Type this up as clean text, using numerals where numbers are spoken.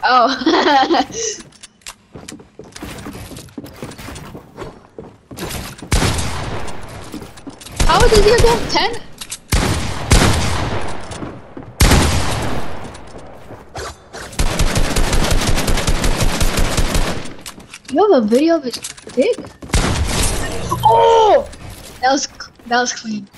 Oh. How does he go 10? You have a video of his dick? Oh! That was clean.